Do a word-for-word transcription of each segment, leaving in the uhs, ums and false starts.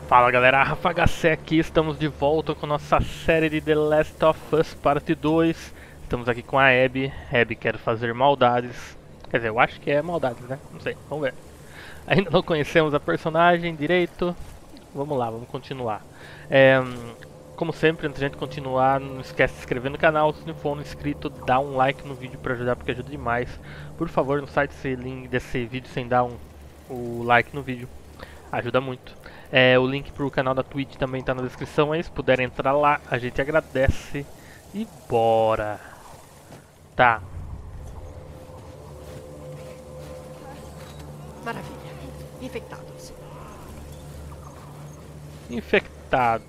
Fala galera, Rafa H C aqui, estamos de volta com nossa série de The Last of Us Parte dois. Estamos aqui com a Abby. Abby quer fazer maldades. Quer dizer, eu acho que é maldades, né? Não sei, vamos ver. Ainda não conhecemos a personagem direito. Vamos lá, vamos continuar. É, como sempre, antes de a gente continuar, não esquece de se inscrever no canal. Se não for um inscrito, dá um like no vídeo para ajudar, porque ajuda demais. Por favor, não sai desse link desse vídeo sem dar um, o like no vídeo. Ajuda muito. É, o link pro canal da Twitch também tá na descrição aí, se puderem entrar lá, a gente agradece. E bora! Tá. Maravilha. Infectados. Infectados.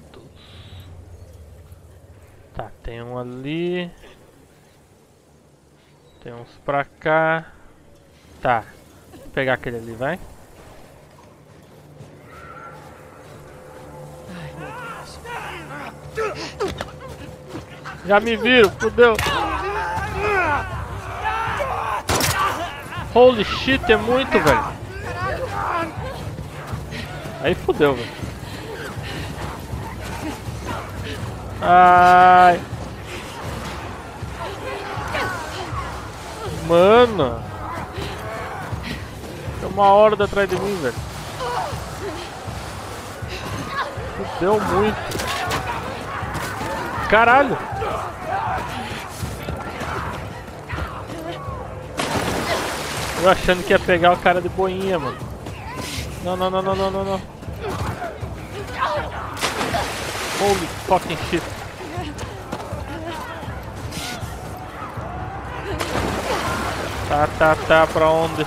Tá, tem um ali. Tem uns pra cá. Tá. Vou pegar aquele ali, vai. Já me viram, fudeu. Holy shit, é muito, velho. Aí fudeu, velho. Ai. Mano. Tem uma horda atrás de mim, velho. Fudeu muito. Caralho. Eu achando que ia pegar o cara de boinha, mano. Não, não, não, não, não, não, não. Holy fucking shit. Tá, tá, tá, pra onde?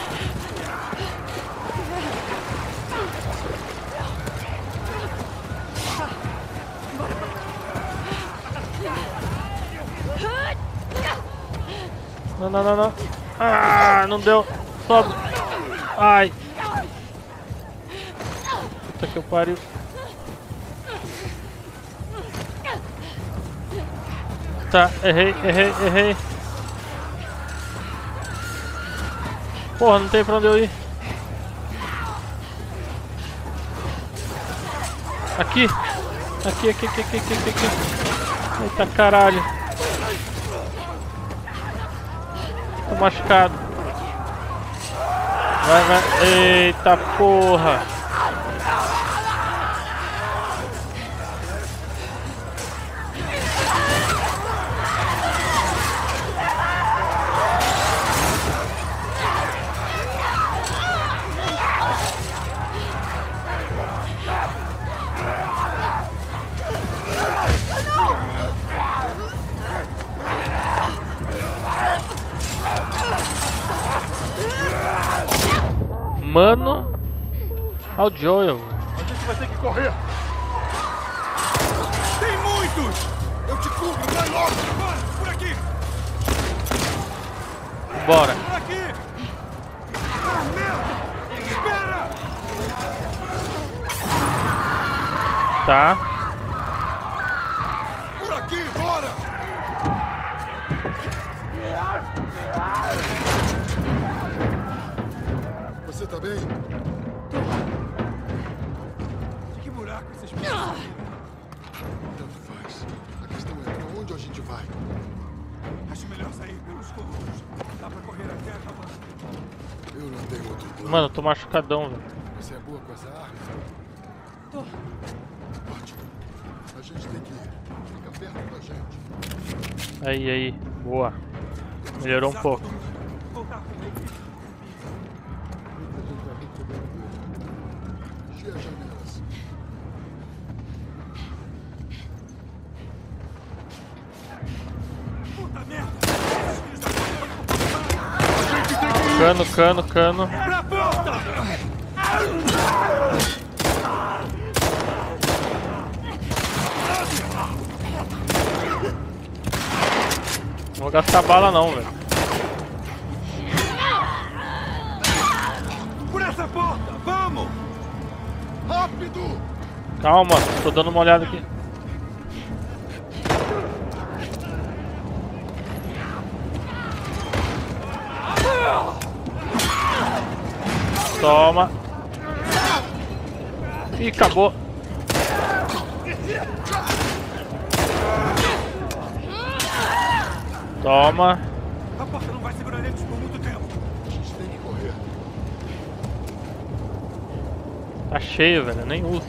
Não, não, não, não. Ah, não deu. Sobe. Ai. Puta que eu pariu. Tá, errei, errei, errei. Porra, não tem pra onde eu ir. Aqui. Aqui, aqui, aqui, aqui, aqui, aqui. Eita caralho. Tô machucado. Vai, vai. Eita porra. Mano, ao Joel. A gente vai ter que correr. Tem muitos! Eu te cubro, vai logo! Vai, por aqui! Bora. Por aqui! Ah, merda! Espera! Tá. Por aqui, bora! Você tá bem? De que buraco vocês pensam? Tanto faz. A questão é pra onde a gente vai. Acho melhor sair pelos cômodos. Dá pra correr até a cabana. Eu não tenho outro plano. Mano, eu tô machucadão, velho. Você é boa com essa arma? Tô. Ótimo. A gente tem que ir. Fica perto da gente. Aí, aí. Boa. Melhorou um pouco. Voltar comigo. Vigia as janelas. Puta merda! Cano, cano, cano. Pra porta! Não vou gastar bala não, velho. Por essa porta! Vamos! Rápido! Calma, tô dando uma olhada aqui. Toma. Ih, acabou. Toma. A porta não vai segurar eles por muito tempo. A gente tem que correr. Tá cheio, velho. Eu nem uso.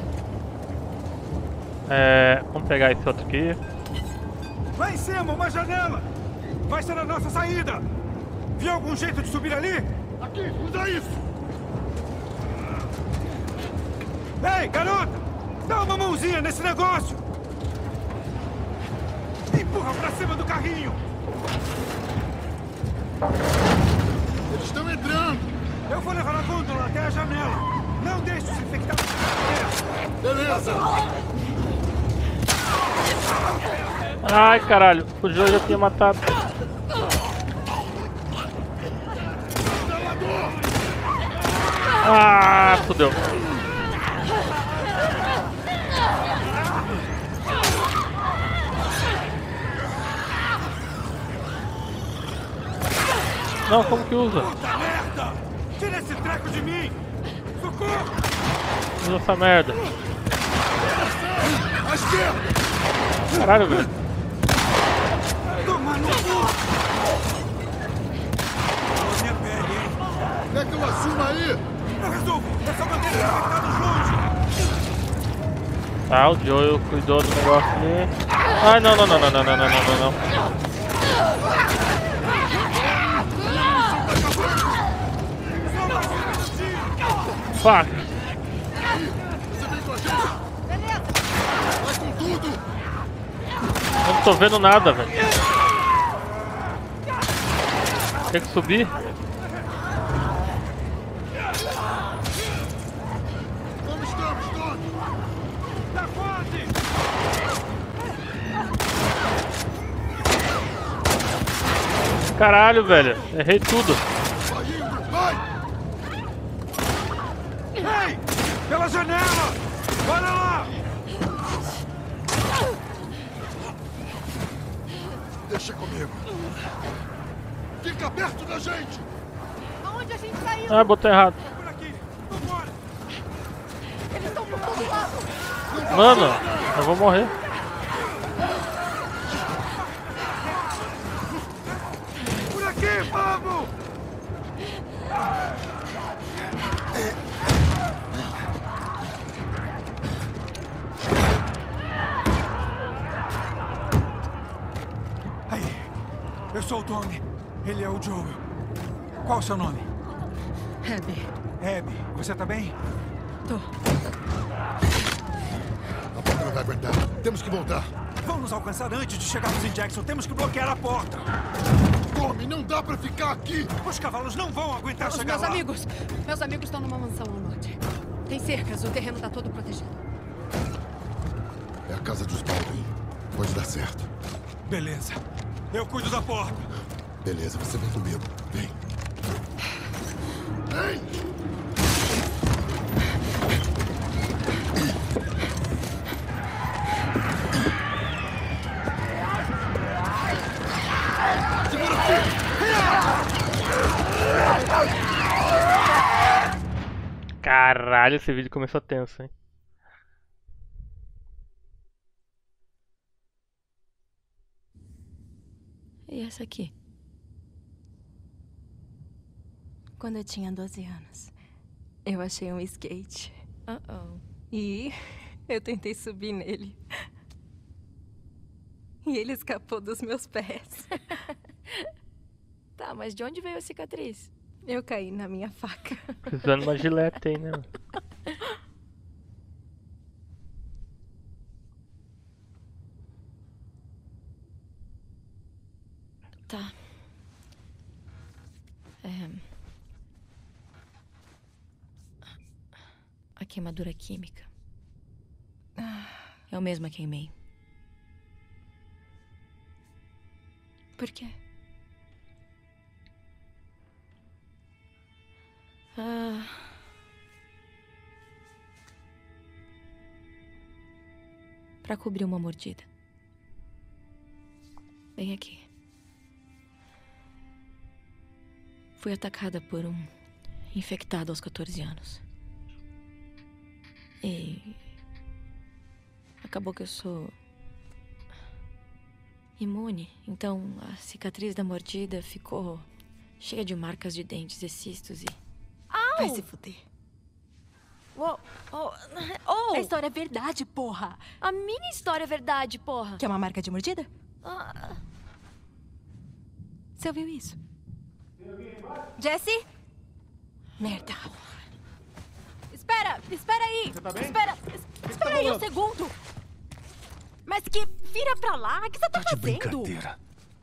É, vamos pegar esse outro aqui. Lá em cima, uma janela! Vai ser a nossa saída! Viu algum jeito de subir ali? Aqui, usa isso! Ei, garota! Dá uma mãozinha nesse negócio! Empurra pra cima do carrinho! Eles estão entrando! Eu vou levar a gôndola até a janela! Não deixe os infectados! Beleza! Ai, caralho. O Joe já tinha matado. Ah, fodeu. Não, como que usa? Puta merda! Tira esse treco de mim! Socorro! Usa essa merda. À esquerda! Caralho, velho. Toma no cu! Minha pele, hein? Quer que eu assuma aí? Eu resolvo! É só manter os infectados longe! Tá, o Joel cuidou do negócio ali. Ai, não, não, não, não, não, não, não, não, não. Fuck! Você vem com a gente? Beleza. Vai com tudo! Eu não tô vendo nada, velho. Tem que subir? Como estamos, Tony? Tá quase! Caralho, velho. Errei tudo. Vai indo! Vai! Ei! Pela janela! Olha lá! Deixa comigo! Fica perto da gente! Aonde a gente tá indo? Ah, botei errado. Por aqui! Vambora! Eles estão por todo lado. Mano, eu vou morrer. Por aqui, vamos! Aí, eu sou o Tony. Ele é o Joel. Qual o seu nome? Abby, Abby. Você tá bem? tô. A porta não vai aguentar. Temos que voltar. Vão nos alcançar antes de chegarmos em Jackson. Temos que bloquear a porta. Tommy, não dá pra ficar aqui! Os cavalos não vão aguentar Os chegar meus lá. amigos. Meus amigos estão numa mansão ao norte. Tem cercas, o terreno tá todo protegido. É a casa dos Baldwin. Pode dar certo. Beleza. Eu cuido da porta. Beleza, você vem comigo. Vem. Vem! Segura aqui! Caralho, esse vídeo começou tenso, hein? E essa aqui? Quando eu tinha doze anos, eu achei um skate. Uh-oh. E eu tentei subir nele. E ele escapou dos meus pés. Tá, mas de onde veio a cicatriz? Eu caí na minha faca. Precisando de uma gilete aí, né? mano? Tá. É... A queimadura química. Eu mesma queimei. Por quê? Ah... Pra cobrir uma mordida. Bem aqui. Fui atacada por um infectado aos quatorze anos. E... acabou que eu sou... Imune. Então, a cicatriz da mordida ficou cheia de marcas de dentes e cistos e... Au! Vai se fuder. Oh, oh, oh. A história é verdade, porra. A minha história é verdade, porra. Quer uma marca de mordida? Ah. Você ouviu isso? Jesse? Merda. Espera, espera aí. Você tá bem? Espera, espera aí um segundo. Mas que vira pra lá, o que você tá, Tá de fazendo? brincadeira.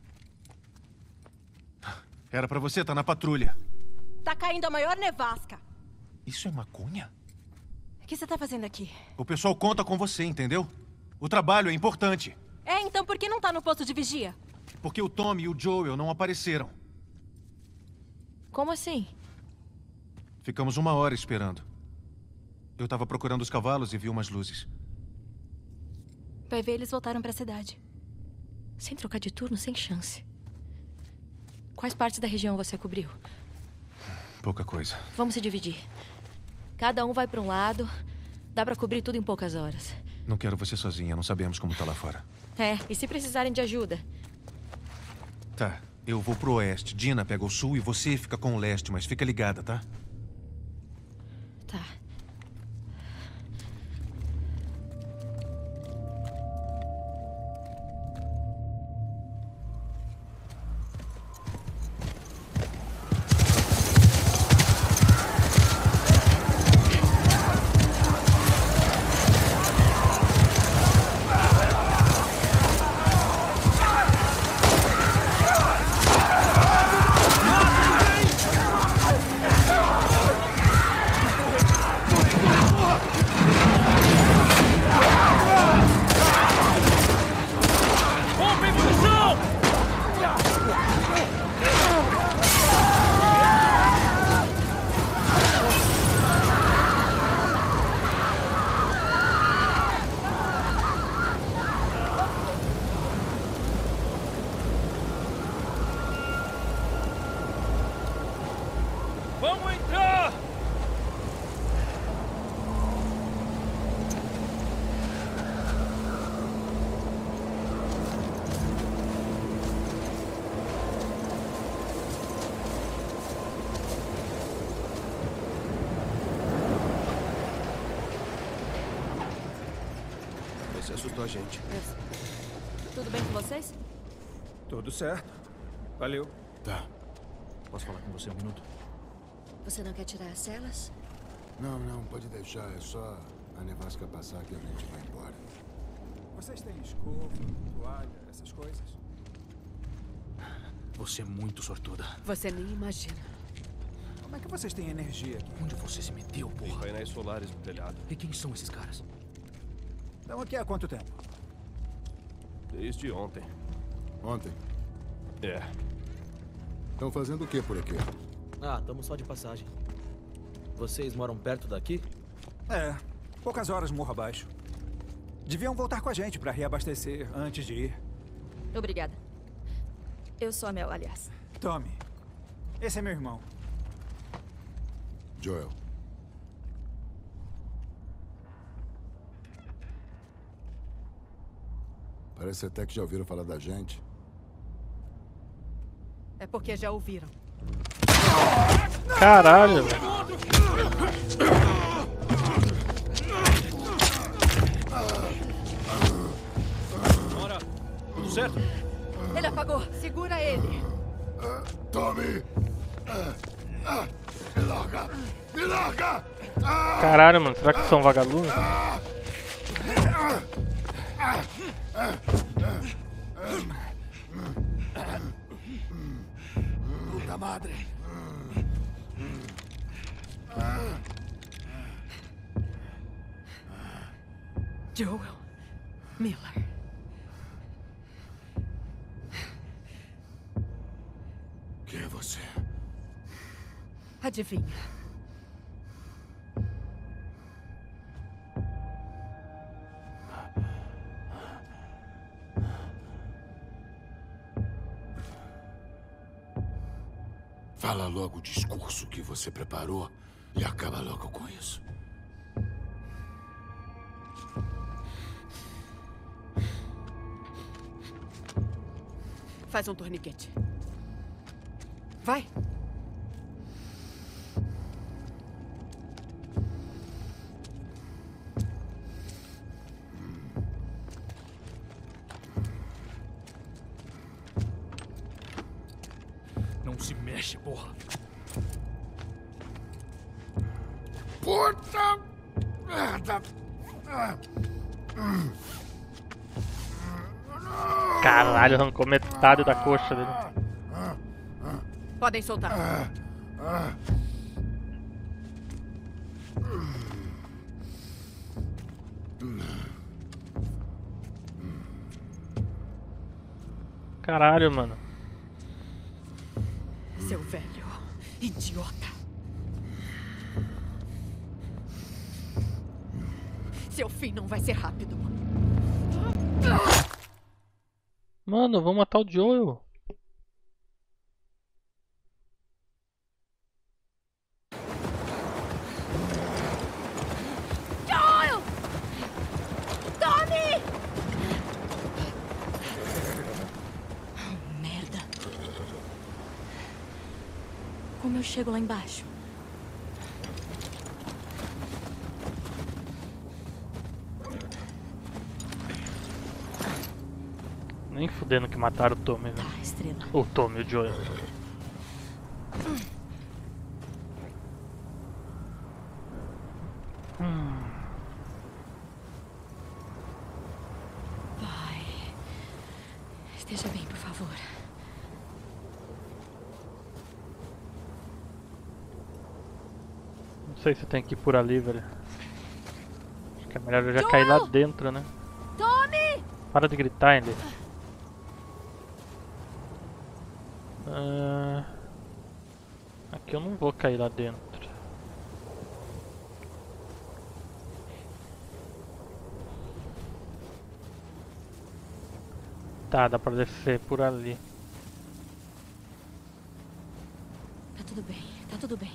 Era pra você estar na patrulha. Tá caindo a maior nevasca. Isso é maconha? O que você tá fazendo aqui? O pessoal conta com você, entendeu? O trabalho é importante. É, então por que não tá no posto de vigia? Porque o Tommy e o Joel não apareceram. Como assim? Ficamos uma hora esperando. Eu tava procurando os cavalos e vi umas luzes. Vai ver, eles voltaram pra cidade. Sem trocar de turno, sem chance. Quais partes da região você cobriu? Pouca coisa. Vamos se dividir. Cada um vai pra um lado. Dá pra cobrir tudo em poucas horas. Não quero você sozinha, não sabemos como tá lá fora. É, e se precisarem de ajuda? Tá, eu vou pro oeste. Dina pega o sul e você fica com o leste, mas fica ligada, tá? Tá. Vamos entrar! Você assustou a gente. Tudo bem com vocês? Tudo certo. Valeu. Tá. Posso falar com você um minuto? Você não quer tirar as celas? Não, não, pode deixar. É só a nevasca passar que a gente vai embora. Vocês têm escova, toalha, essas coisas? Você é muito sortuda. Você nem imagina. Como é que vocês têm energia aqui? Onde você se meteu, Tem porra? painéis solares no telhado. E quem são esses caras? Estão aqui há quanto tempo? Desde ontem. Ontem. É. Estão fazendo o que por aqui? Ah, estamos só de passagem. Vocês moram perto daqui? É, poucas horas morro abaixo. Deviam voltar com a gente pra reabastecer antes de ir. Obrigada. Eu sou a Mel, aliás. Tommy, esse é meu irmão. Joel. Parece até que já ouviram falar da gente. É porque já ouviram. Caralho, velho. Bora! Tudo certo? Ele apagou. Segura ele. Tommy! Me larga! Me larga! Caralho, mano. Será que são vagalumes? Puta madre! Joel Miller. Quem é você? Adivinha? Fala logo o discurso que você preparou e acaba logo com isso. Faz um torniquete. Vai. Não se mexe, porra. Puta merda! Caralho, arrancou metade da coxa dele. Podem soltar. Caralho, mano. Seu velho idiota. Seu fim não vai ser rápido. Mano, vamos matar o Joel. Joel! Tommy! Oh, merda. Como eu chego lá embaixo? Nem fudendo que mataram o Tommy, né? Ah, estrela. O Tommy, o Joel. Hum. Vai. Esteja bem, por favor. Não sei se tem que ir por ali, velho. Acho que é melhor eu já cair lá dentro, né? Tommy! Para de gritar, ainda. Ah, aqui eu não vou cair lá dentro. Tá, dá pra descer por ali. Tá tudo bem, tá tudo bem.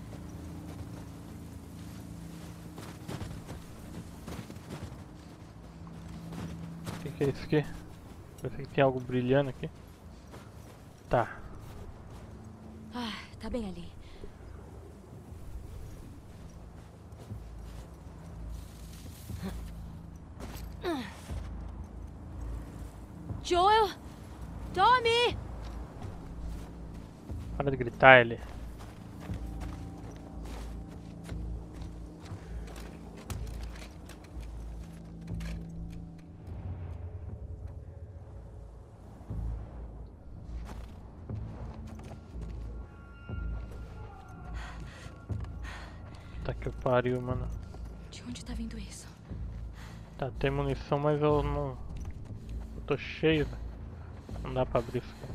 O que, que é isso aqui? Parece que tem algo brilhando aqui. Tá. Ah, tá bem ali. Joel! Tommy! Para de gritar, ele. Tá que pariu, mano. De onde tá vindo isso? Tá, tem munição, mas eu não... Eu tô cheio, velho. Não dá pra abrir isso aqui.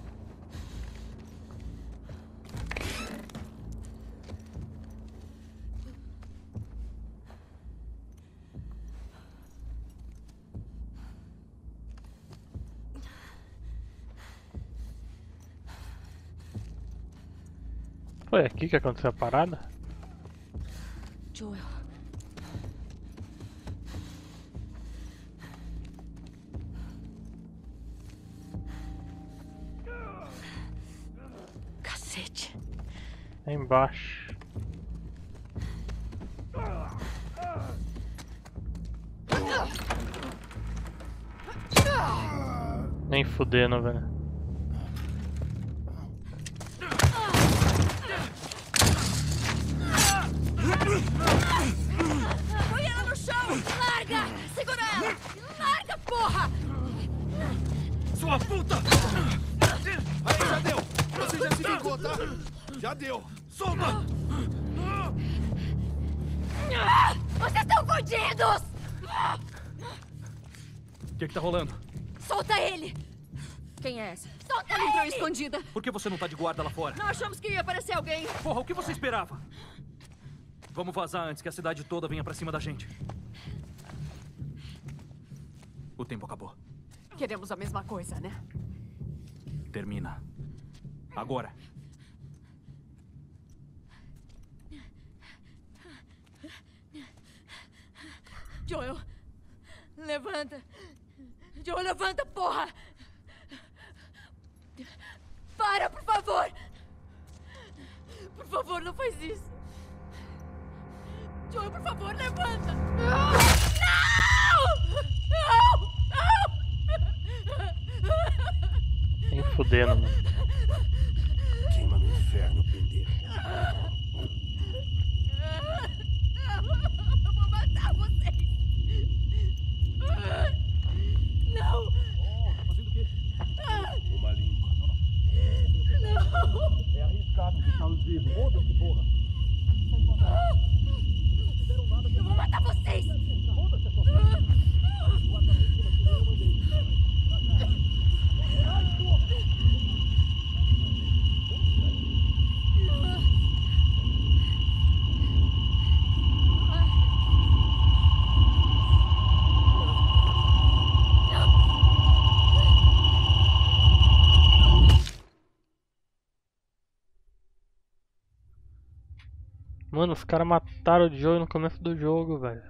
Foi aqui que aconteceu a parada? Joel. Cacete. É embaixo. Nem fudendo, velho. Põe ela no chão! Larga! Segura ela! Larga, porra! Sua puta! Aí, já deu! Você já se vingou, tá? Já deu! Solta! Vocês estão fodidos! O que que tá rolando? Solta ele! Quem é essa? Solta Ela entrou ele! escondida. Por que você não tá de guarda lá fora? Não achamos que ia aparecer alguém. Porra, o que você esperava? Vamos vazar antes que a cidade toda venha pra cima da gente. O tempo acabou. Queremos a mesma coisa, né? Termina. Agora. Joel! Levanta! Joel, levanta, porra! Para, por favor! Por favor, não faz isso! Joel, por favor, levanta! Não! Não! Nem fudendo, mano. Queima no inferno, pendejo. Eu vou matar vocês! Não! Oh, tá fazendo o quê? Uma limpa. Não! É arriscado deixá-los vivos. Foda-se, porra. Eu vou matar vocês! Foda-se a sua frente. Mano, os caras mataram o Joey no começo do jogo, velho.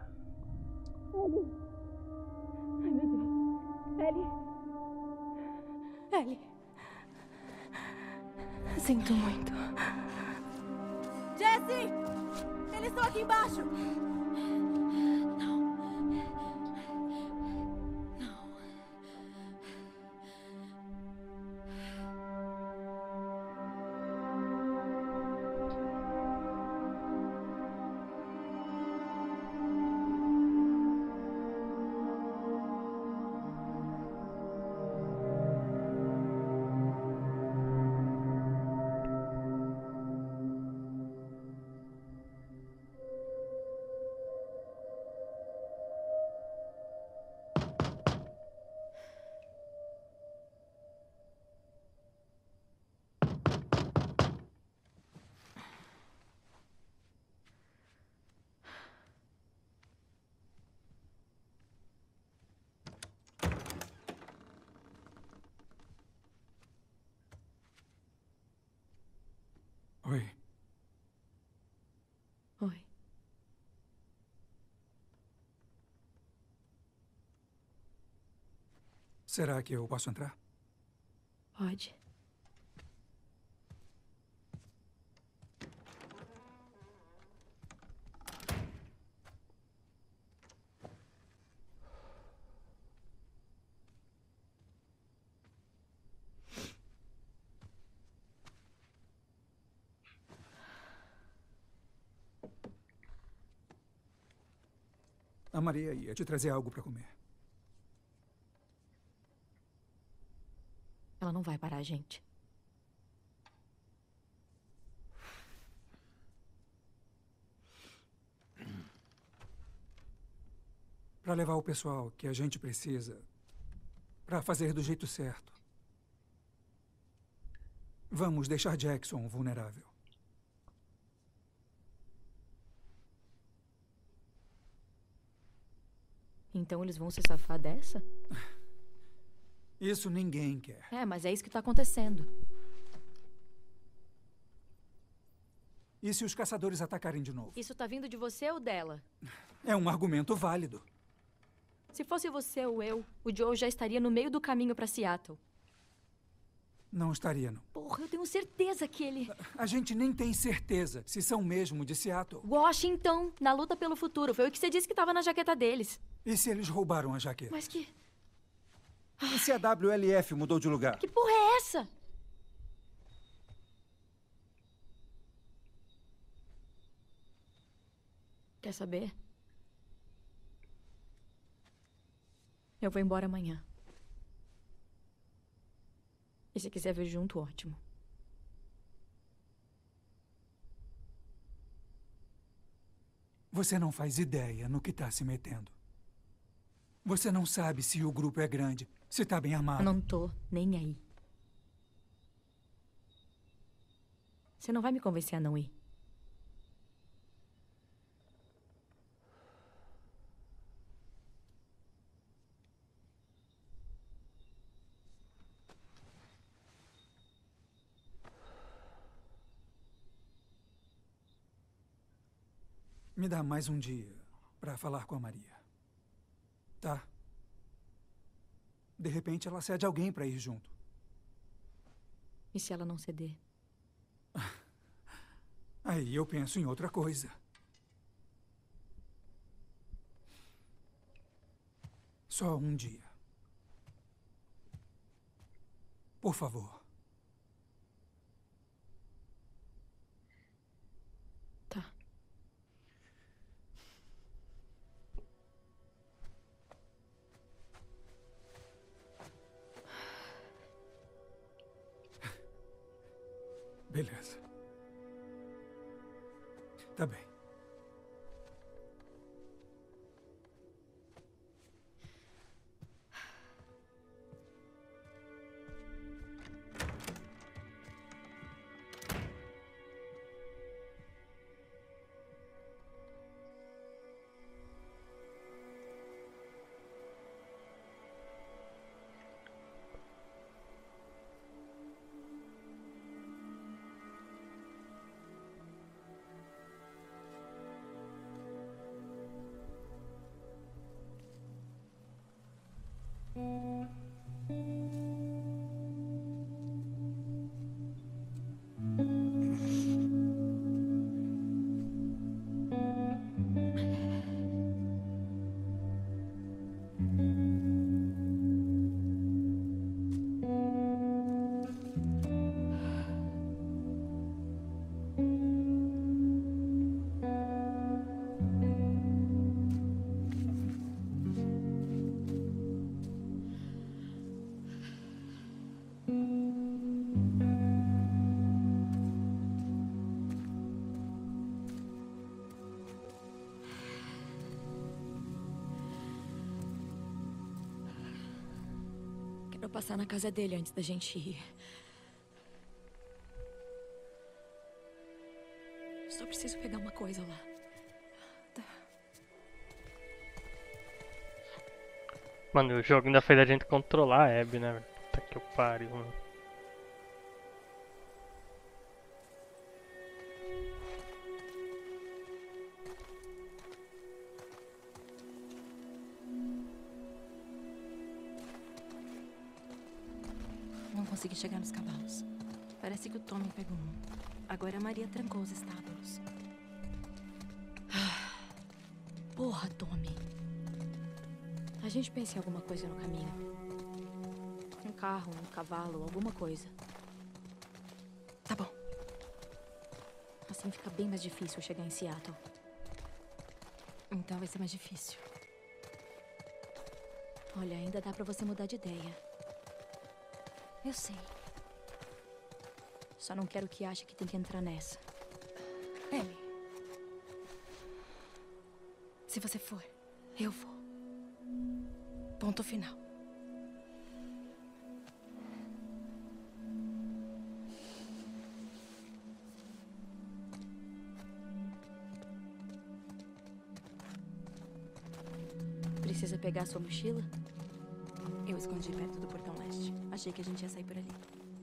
Ai, meu Deus. Ellie. Ellie. Sinto muito. Jesse! Eles estão aqui embaixo! Oi. Oi. Será que eu posso entrar? Pode. A Maria ia te trazer algo para comer. Ela não vai parar a gente. Para levar o pessoal que a gente precisa para fazer do jeito certo. Vamos deixar Jackson vulnerável. Então eles vão se safar dessa? Isso ninguém quer. É, mas é isso que tá acontecendo. E se os caçadores atacarem de novo? Isso tá vindo de você ou dela? É um argumento válido. Se fosse você ou eu, o Joe já estaria no meio do caminho pra Seattle. Não estaria, não. Porra, eu tenho certeza que ele... A gente nem tem certeza se são mesmo de Seattle. Washington, na luta pelo futuro. Foi o que você disse que tava na jaqueta deles. E se eles roubaram a jaqueta? Mas que... E se a W L F mudou de lugar? Que porra é essa? Quer saber? Eu vou embora amanhã. E se quiser vir junto, ótimo. Você não faz ideia no que está se metendo. Você não sabe se o grupo é grande, se está bem armado. Eu não tô nem aí. Você não vai me convencer a não ir. Me dá mais um dia para falar com a Maria. Tá? De repente ela cede alguém para ir junto. E se ela não ceder? Aí eu penso em outra coisa. Só um dia. Por favor. Tá. Beleza. Tá bem. Quero passar na casa dele antes da gente ir. Só preciso pegar uma coisa lá. Tá. Mano, o jogo ainda fez a gente controlar a Abby, né? Puta que pariu, mano. Não consegui chegar nos cavalos. Parece que o Tommy pegou um. Agora a Maria trancou os estábulos. Porra, Tommy. A gente pensa em alguma coisa no caminho. Um carro, um cavalo, alguma coisa. Tá bom. Assim fica bem mais difícil chegar em Seattle. Então vai ser mais difícil. Olha, ainda dá pra você mudar de ideia. Eu sei. Só não quero que ache que tem que entrar nessa. Ellie. Se você for, eu vou. Ponto final. Precisa pegar sua mochila? Eu escondi perto do portão leste. Achei que a gente ia sair por ali.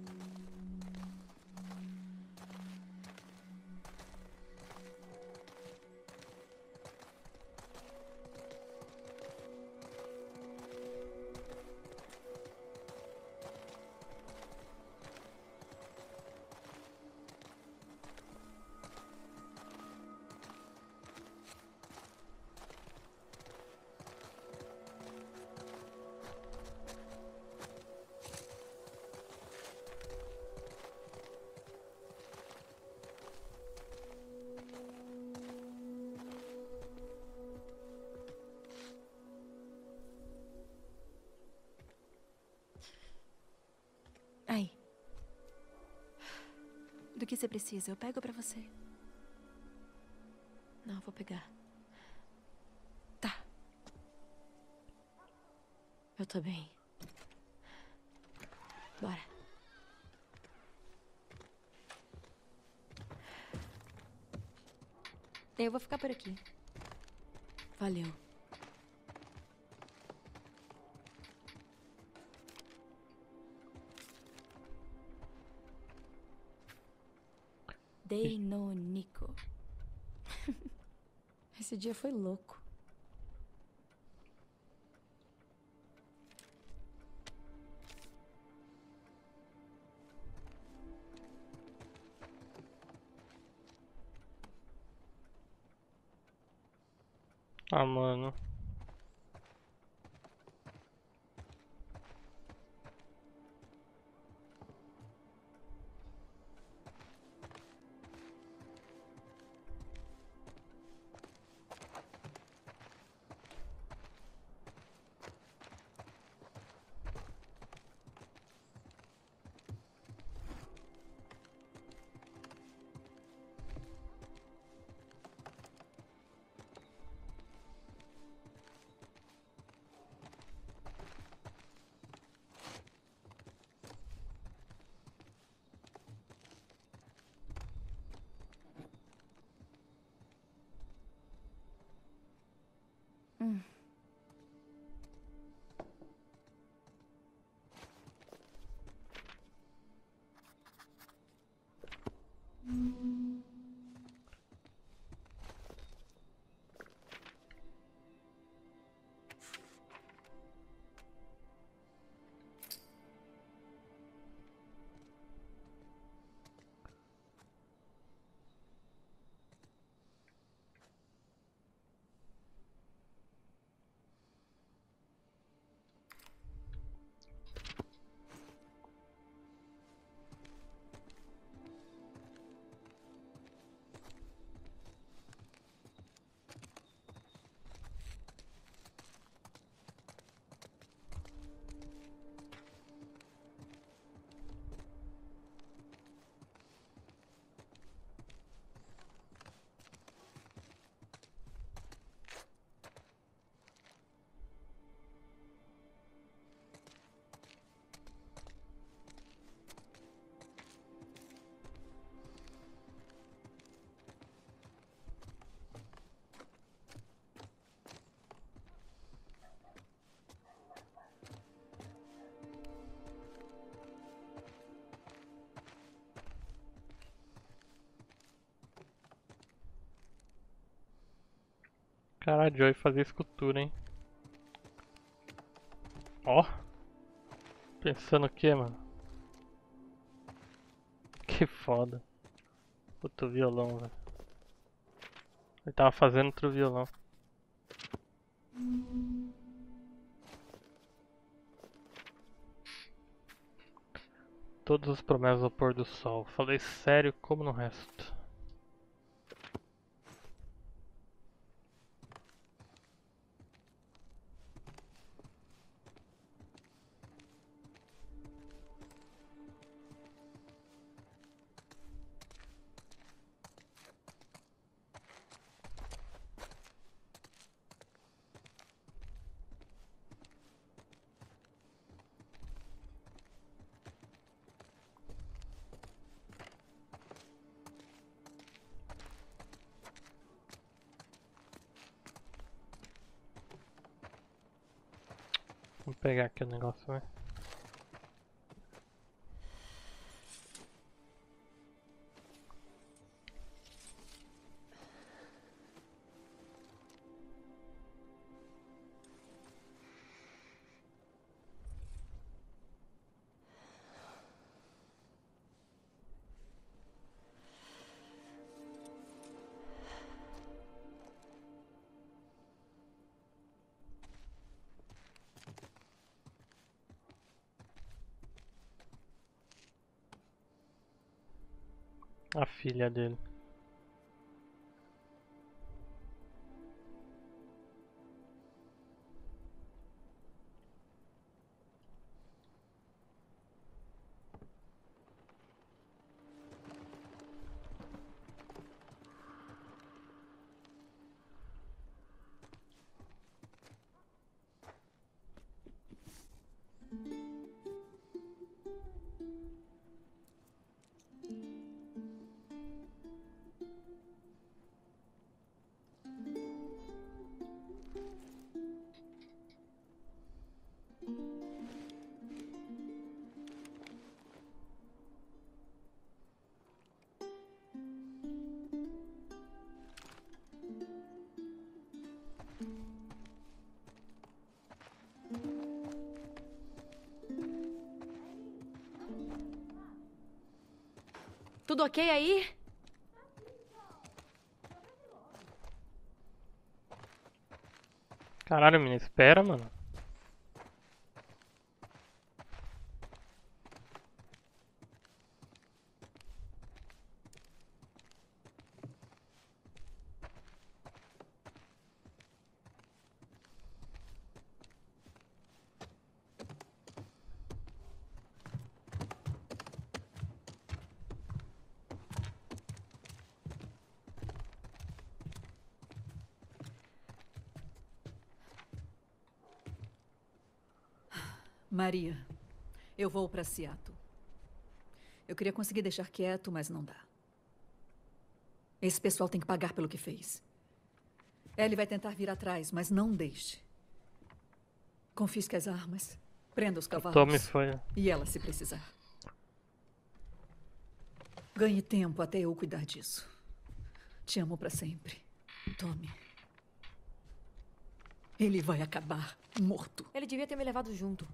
Aí. Do que você precisa? Eu pego pra você. Não, vou pegar. Tá. Eu tô bem. Bora. Eu vou ficar por aqui. Valeu. Deinonico. Esse dia foi louco. Ah, mano. Hum. Cara, a Joy fazia escultura, hein? Ó. Pensando o que, mano? Que foda. Outro violão, velho. Ele tava fazendo outro violão. Todas as promessas ao pôr do sol. Falei sério como no resto. Vou pegar aqui o negócio, né? A filha dele. Tudo ok aí? Caralho, menina, espera, mano. Maria, eu vou para Seattle. Eu queria conseguir deixar quieto, mas não dá. Esse pessoal tem que pagar pelo que fez. Ellie vai tentar vir atrás, mas não deixe. Confisque as armas, prenda os cavalos. Tommy foi. E ela, se precisar. Ganhe tempo até eu cuidar disso. Te amo para sempre, Tommy. Ele vai acabar morto. Ele devia ter me levado junto.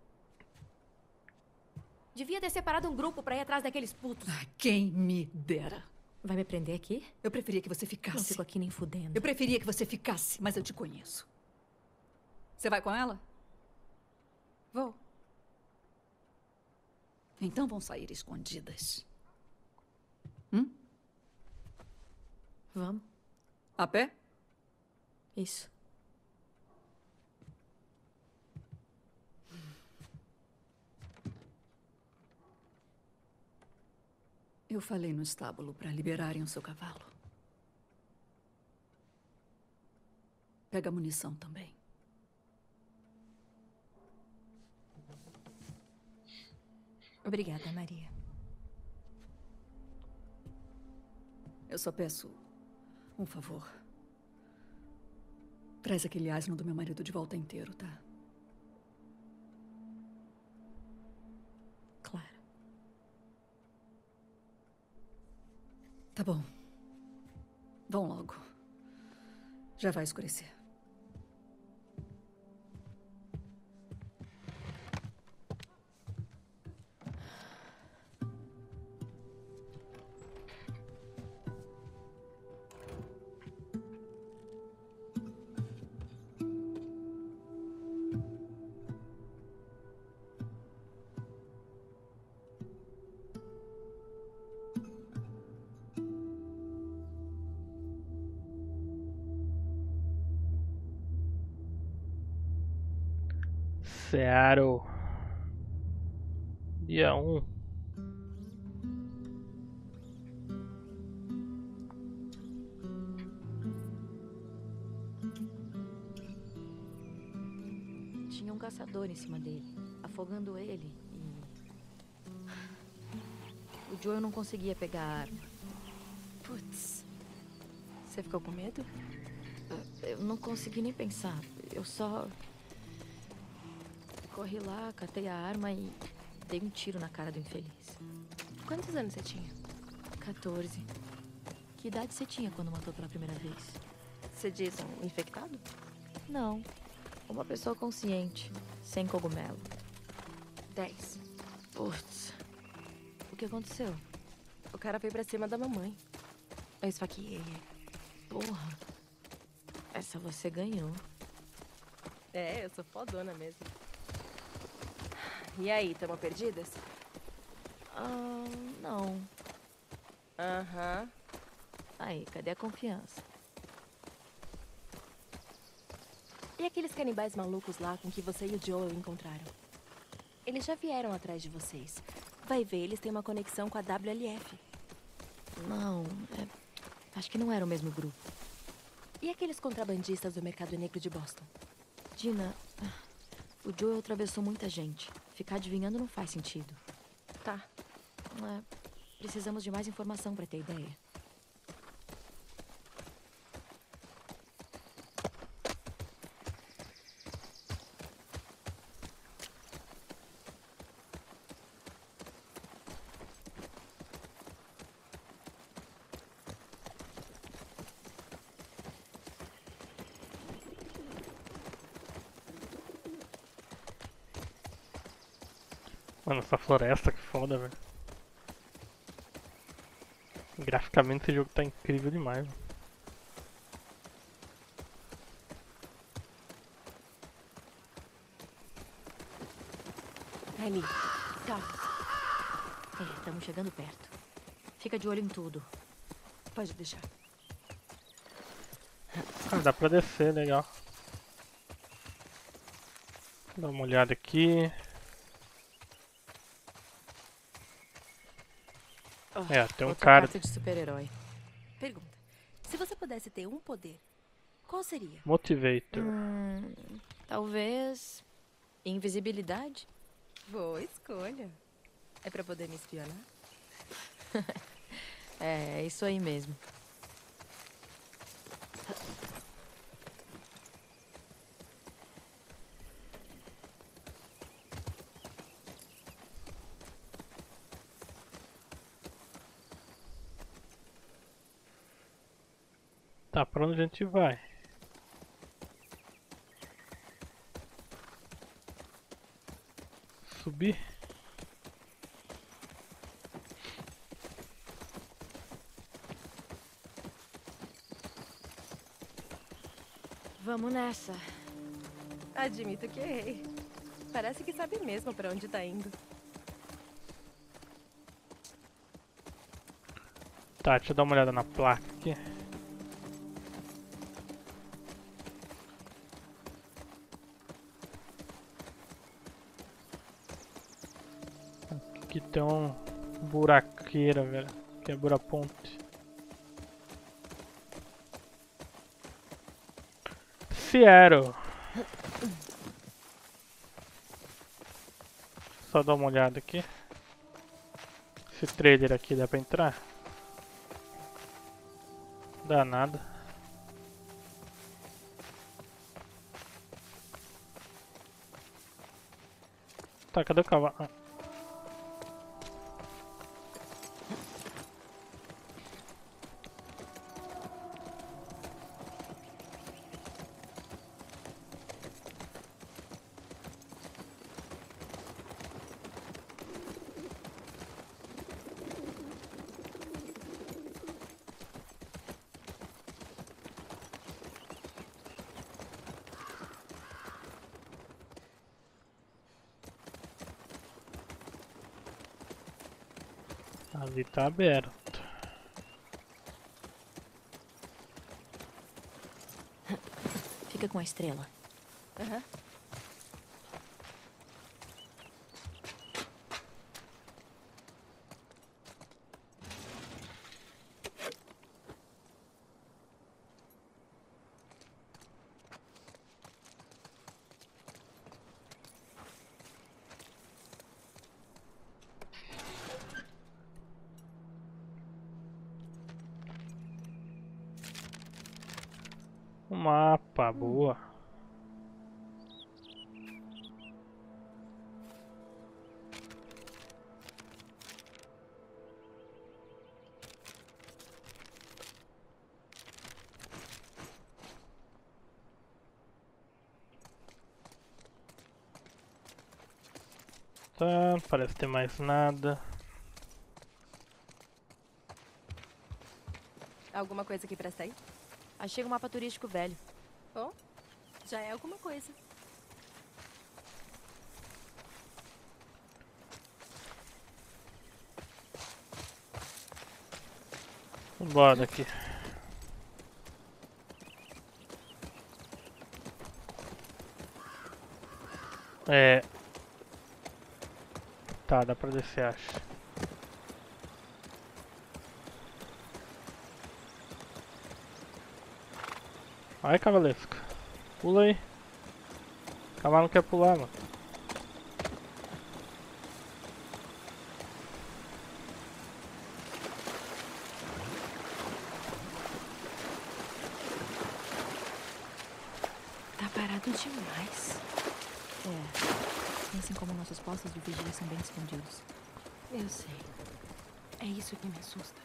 Devia ter separado um grupo pra ir atrás daqueles putos. Ah, quem me dera. Vai me prender aqui? Eu preferia que você ficasse. Não fico aqui nem fudendo. Eu preferia que você ficasse, mas eu te conheço. Você vai com ela? Vou. Então vão sair escondidas. Hum? Vamos. A pé? Isso. Eu falei no estábulo para liberarem o seu cavalo. Pega a munição também. Obrigada, Maria. Eu só peço um favor. Traz aquele asno do meu marido de volta inteiro, tá? Claro. Tá bom. Vão logo. Já vai escurecer. Seattle. Dia um. Tinha um caçador em cima dele, afogando ele e... O Joel não conseguia pegar a arma. Putz. Você ficou com medo? Eu não consegui nem pensar. Eu só... Corri lá, catei a arma e dei um tiro na cara do infeliz. Quantos anos você tinha? quatorze. Que idade você tinha quando matou pela primeira vez? Você diz um infectado? Não. Uma pessoa consciente, sem cogumelo. Dez. Putz. O que aconteceu? O cara veio pra cima da mamãe. Eu esfaqueei. Porra. Essa você ganhou. É, eu sou fodona mesmo. E aí, tamo perdidas? Ah, não. Aham. Uhum. Aí, cadê a confiança? E aqueles canibais malucos lá com que você e o Joel encontraram? Eles já vieram atrás de vocês. Vai ver, eles têm uma conexão com a W L F. Não, é... acho que não era o mesmo grupo. E aqueles contrabandistas do mercado negro de Boston? Dina, o Joel atravessou muita gente. Ficar adivinhando não faz sentido. Tá. É, precisamos de mais informação pra ter ideia. Mano, essa floresta que foda, velho. Graficamente esse jogo tá incrível demais, velho. Ali. Tá. É, estamos chegando perto. Fica de olho em tudo. Pode deixar. Ah, dá pra descer, legal. Dá uma olhada aqui. Oh, É, tem um outra cara. carta de super-herói. Pergunta. Se você pudesse ter um poder, qual seria? Motivator. Hum, talvez... invisibilidade? Boa escolha. É pra poder me espionar? É, é isso aí mesmo. Tá, pra onde a gente vai? Subir? Vamos nessa. Admito que errei. Parece que sabe mesmo pra onde tá indo. Tá, deixa eu dar uma olhada na placa aqui. Aqui tem um buraqueira, velho. Quebra a ponte. Seattle. Só dar uma olhada aqui. Esse trailer aqui dá pra entrar? Dá nada. Tá, cadê o cavalo? Ah. Ali tá aberto. Fica com a estrela. Aham. Um mapa, boa. Tá, parece ter mais nada. Alguma coisa que presta aí? Achei um mapa turístico velho. Oh, já é alguma coisa. Vambora daqui. É. Tá, dá pra descer, acho. Vai, cavalesco. Pula aí. O cavalo não quer pular, mano. Tá parado demais. É. Assim como nossos postos de vigília são bem escondidos. Eu sei. É isso que me assusta.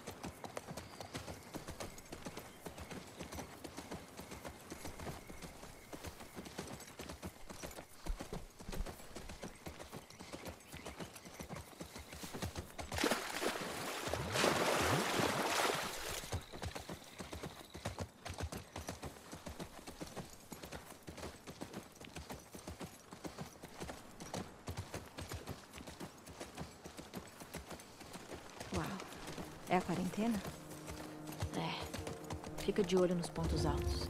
É a quarentena? É. Fica de olho nos pontos altos.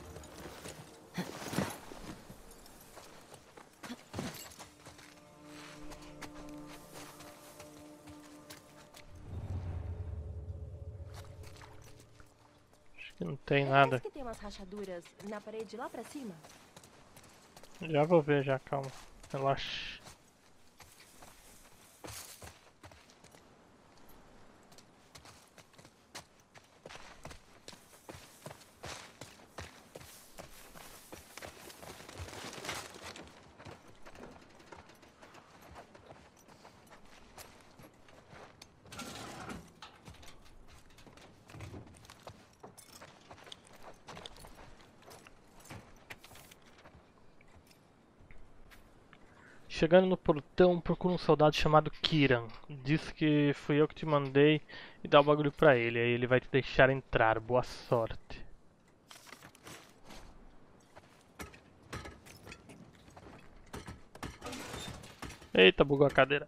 Acho que não tem nada. Parece que tem umas rachaduras na parede lá pra cima. Já vou ver já, calma. Relaxa. Chegando no portão, procura um soldado chamado Kiran. Diz que fui eu que te mandei e dá o bagulho pra ele. Aí ele vai te deixar entrar. Boa sorte. Eita, bugou a cadeira.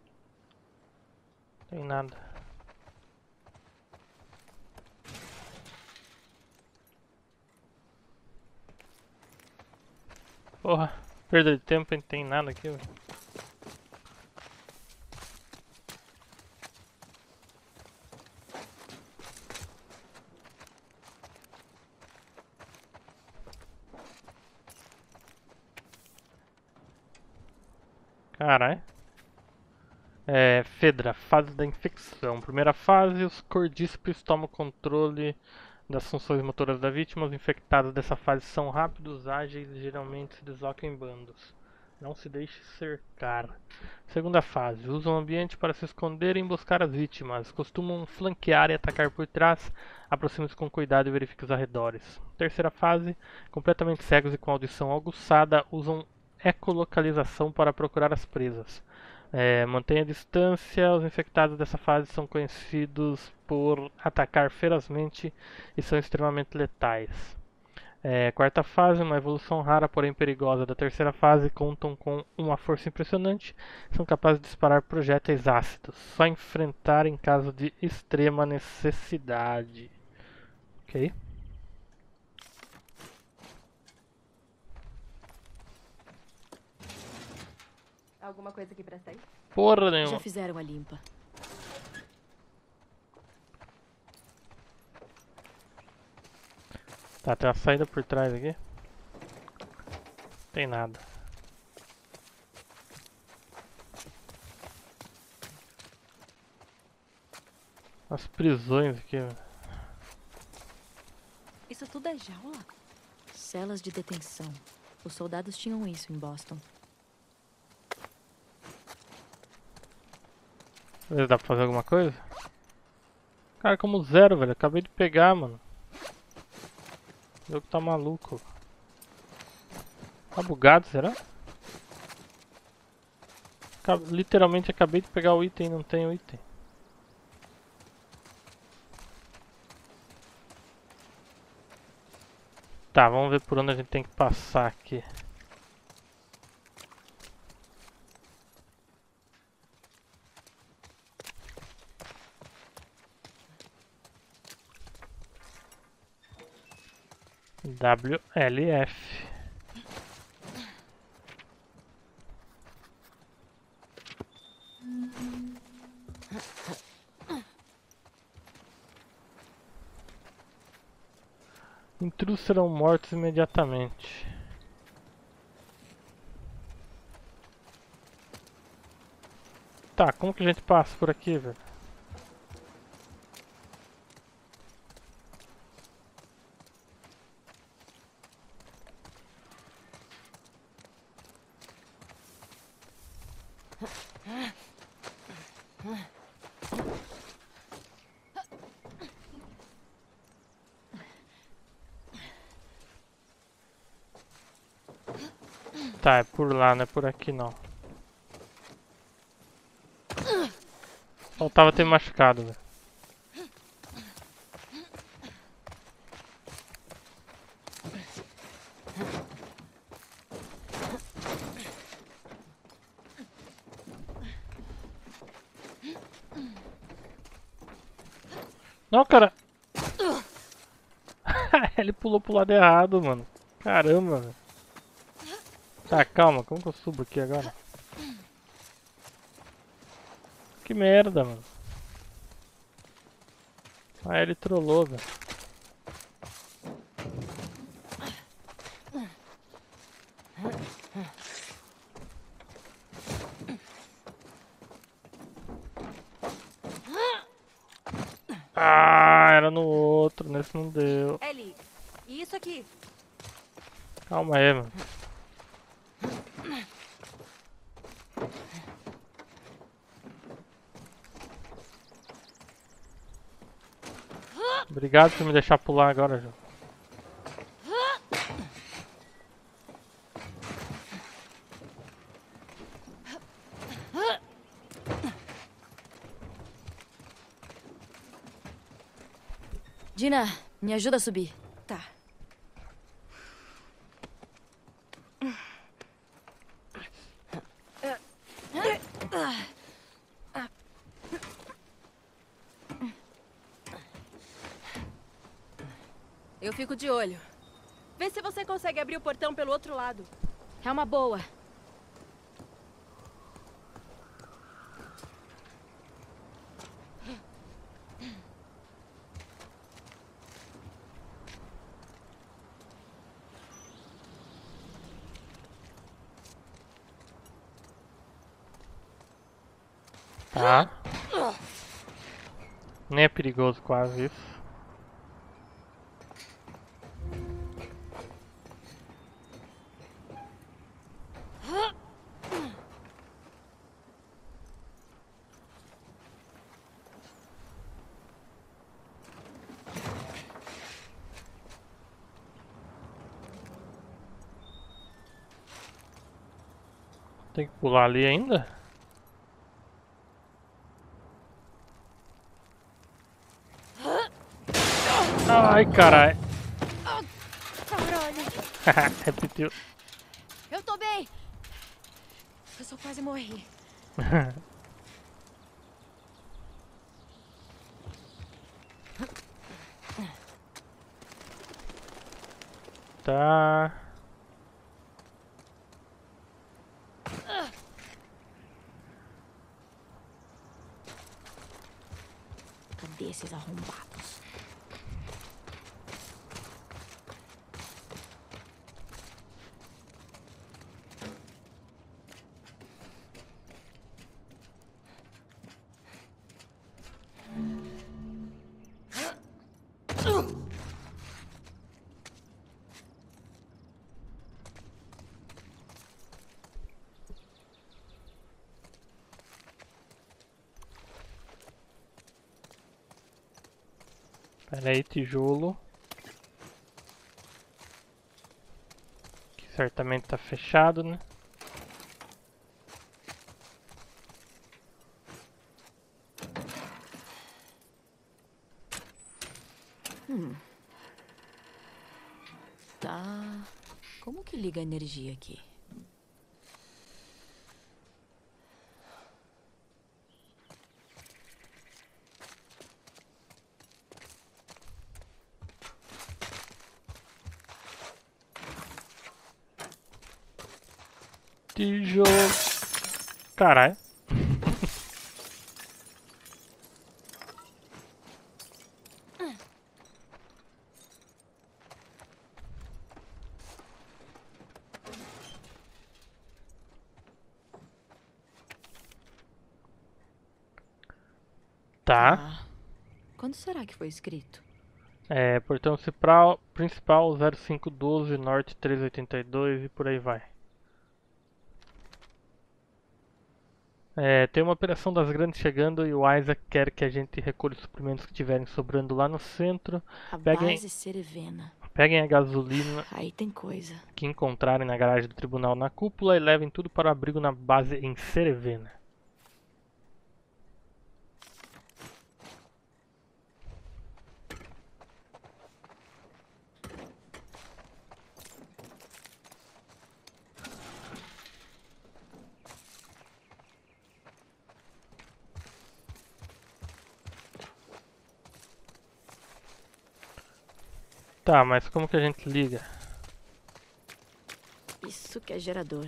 Não tem nada. Porra. Perda de tempo, não tem nada aqui, velho. Caralho. É, Fedra, fase da infecção. Primeira fase, os cordíceps tomam controle das funções motoras da vítima. Os infectados dessa fase são rápidos, ágeis e geralmente se deslocam em bandos. Não se deixe cercar. Segunda fase, usam o ambiente para se esconder e emboscar as vítimas. Costumam flanquear e atacar por trás. Aproxime-se com cuidado e verifique os arredores. Terceira fase, completamente cegos e com audição aguçada, usam ecolocalização para procurar as presas. É, mantenha a distância. Os infectados dessa fase são conhecidos por atacar ferozmente e são extremamente letais. É, quarta fase, uma evolução rara, porém perigosa da terceira fase, contam com uma força impressionante, são capazes de disparar projéteis ácidos, só enfrentar em caso de extrema necessidade. Ok. Alguma coisa aqui pra sair? Porra nenhuma. Já fizeram a limpa. Tá, tem uma saída por trás aqui. Tem nada. As prisões aqui, velho. Isso tudo é jaula? Celas de detenção. Os soldados tinham isso em Boston. Dá pra fazer alguma coisa? Cara, como zero, velho. Acabei de pegar, mano. O jogo tá maluco. Tá bugado, será? Literalmente acabei de pegar o item e não tenho o item. Tá, vamos ver por onde a gente tem que passar aqui. W L F. Intrusos serão mortos imediatamente. Tá, como que a gente passa por aqui, velho? Tá, é por lá, não é por aqui não. Faltava ter machucado, velho. Não, cara. Ele pulou pro lado errado, mano. Caramba, velho. Tá, calma. Como que eu subo aqui agora? Que merda, mano. Ah, ele trollou, velho. Ah, era no outro, nesse não deu. Ellie, e isso aqui? Calma aí, mano. Obrigado por me deixar pular agora, João. Dina, me ajuda a subir. Tá. Eu fico de olho. Vê se você consegue abrir o portão pelo outro lado. É uma boa. Tá. Nem é perigoso quase isso. Tem que pular ali ainda? Ai, caralho. Caralho. Repetiu. Eu tô bem. Eu só quase morri. Tá. Cadê esses arrombados? Pera aí, tijolo. Que certamente tá fechado, né? Hum. Tá. Como que liga a energia aqui? Tijolo. Caralho. Tá. Ah, quando será que foi escrito? É, portão principal, principal zero cinco doze, norte trezentos e oitenta e dois e por aí vai. É, tem uma operação das grandes chegando e o Isaac quer que a gente recolha os suprimentos que tiverem sobrando lá no centro. A Peguem, base Cerevena. peguem a gasolina Aí tem coisa. que encontrarem na garagem do tribunal na cúpula e levem tudo para o abrigo na base em Cerevena. Tá, mas como que a gente liga? Isso que é gerador.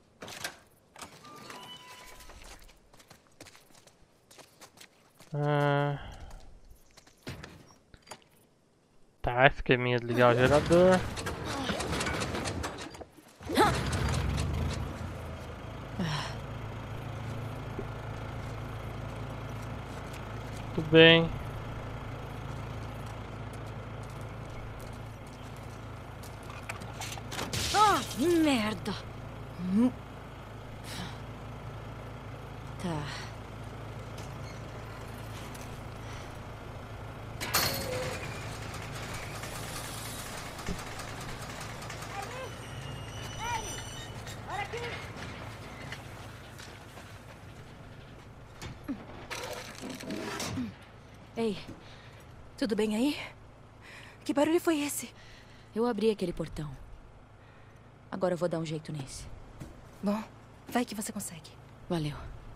Ah... Tá, esqueminha de ligar o gerador. Tudo bem. Ah, merda. Hum. Tá. Ei, tudo bem aí? Que barulho foi esse? Eu abri aquele portão. Agora eu vou dar um jeito nesse. Bom, vai que você consegue. Valeu.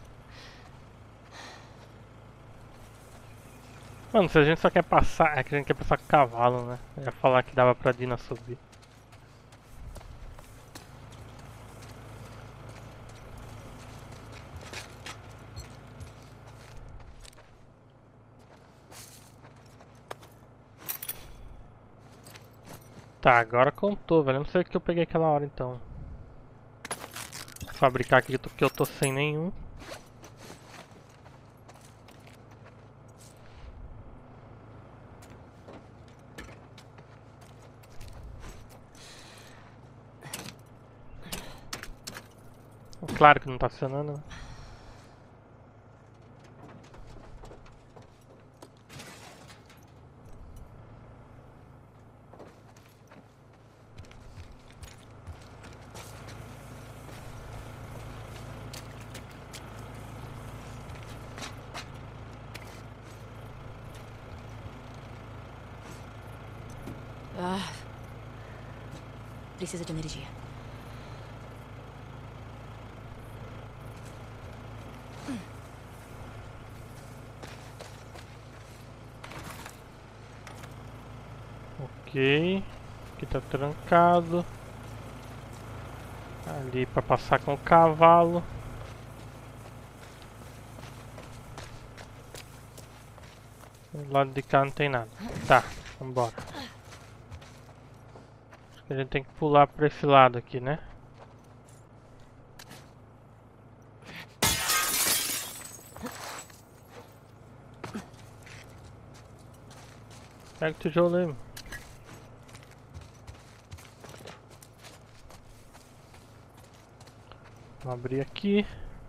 Mano, se a gente só quer passar... É que a gente quer passar com o cavalo, né? Eu ia falar que dava pra Dina subir. Tá, agora contou, velho. Eu não sei o que eu peguei aquela hora, então. Vou fabricar aqui que eu tô sem nenhum. Claro que não tá funcionando, né? Ah. Precisa de energia. Ok. Aqui tá trancado. Ali pra passar com o cavalo. Do lado de cá não tem nada. Tá, vambora. Acho que a gente tem que pular pra esse lado aqui, né? Pega o tijolo aí. Vou abrir aqui.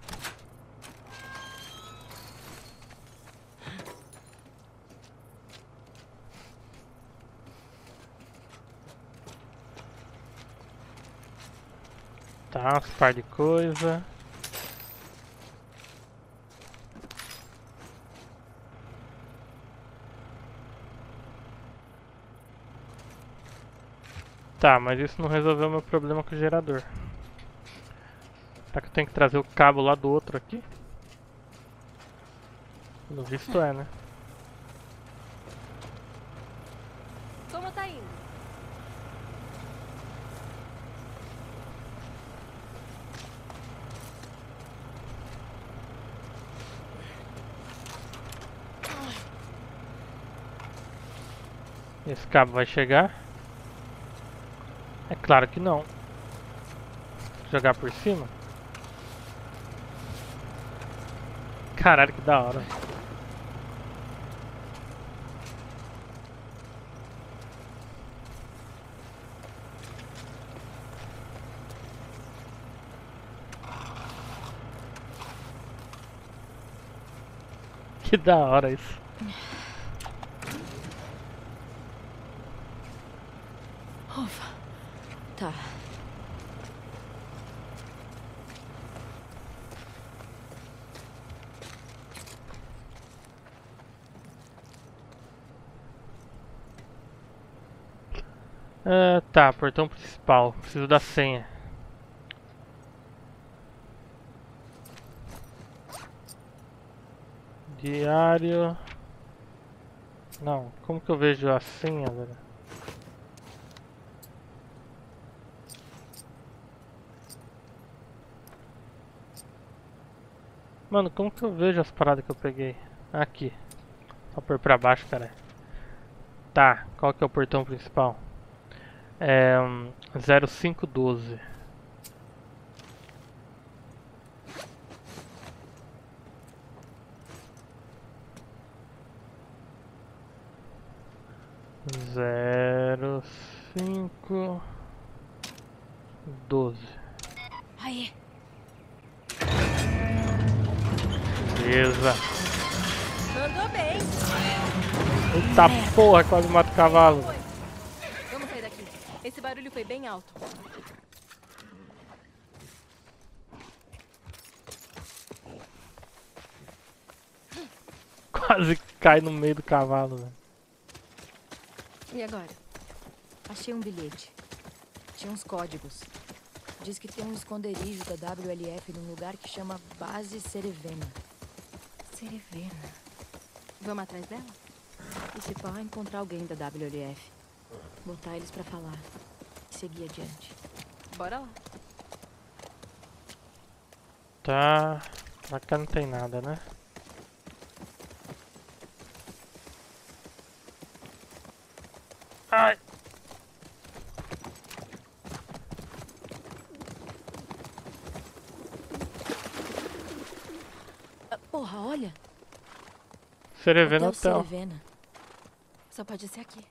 Tá, uns par de coisa. Tá, mas isso não resolveu meu problema com o gerador. Será que eu tenho que trazer o cabo lá do outro aqui? Pelo visto é, né? Como tá indo? Esse cabo vai chegar? É claro que não. Jogar por cima? Caralho, que da hora. Que da hora isso. Ufa. Tá. Ah, tá, portão principal. Preciso da senha. Diário. Não, como que eu vejo a senha, velho? Mano, como que eu vejo as paradas que eu peguei? Aqui. Só pôr pra baixo, cara. Tá, qual que é o portão principal? É um, zero cinco doze. Zero cinco doze. Aí. Beleza. Mandou bem. Eita porra, quase mata o cavalo. Vamos sair daqui. Esse barulho foi bem alto. Quase cai no meio do cavalo, velho. E agora? Achei um bilhete. Tinha uns códigos. Diz que tem um esconderijo da W L F num lugar que chama Base Cerevena. Cerevena. Vamos atrás dela? E se pá, encontrar alguém da W L F. Botar eles pra falar. E seguir adiante. Bora lá. Tá. Pra cá não tem nada, né? Ai. Ah, porra, olha. Cerevena Hotel Hotel. Cerevena. Só pode ser aqui.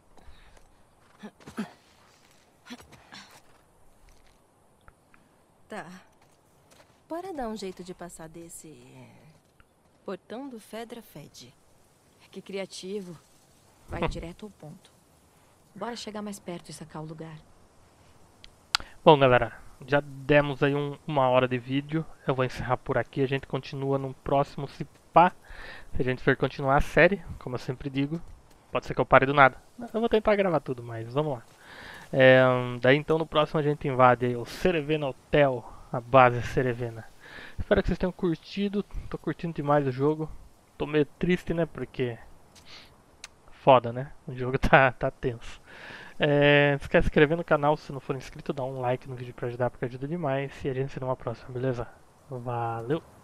Tá. Bora dar um jeito de passar desse... é, portão do Fedra Fed. Que criativo. Vai direto ao ponto. Bora chegar mais perto e sacar o lugar. Bom, galera, já demos aí um, uma hora de vídeo. Eu vou encerrar por aqui. A gente continua no próximo Se Pá. Se a gente for continuar a série, como eu sempre digo, pode ser que eu pare do nada. Eu vou tentar gravar tudo, mas vamos lá. É, daí então no próximo a gente invade aí o Cerevena Hotel, a base Cerevena. Espero que vocês tenham curtido. Tô curtindo demais o jogo. Tô meio triste, né? Porque... foda, né? O jogo tá, tá tenso. É, não esquece de se inscrever no canal se não for inscrito. Dá um like no vídeo pra ajudar, porque ajuda demais. E a gente se vê numa próxima, beleza? Valeu!